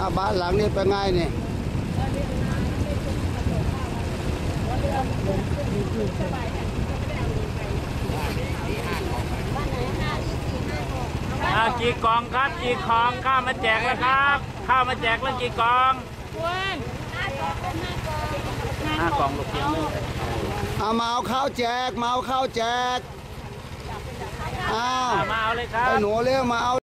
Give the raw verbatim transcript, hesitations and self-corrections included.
บ้านหลังนี้เป็นไงเนี่ยกี่กองครับกี่กองข้าวมาแจกแล้วครับข้าวมาแจกแล้วกี่กองห้ากองลูกเพียงเอามาเอาข้าวแจกมาเอาข้าวแจกอ้าวมาเอาเลยครับไอ้หนูเรียกมาเอา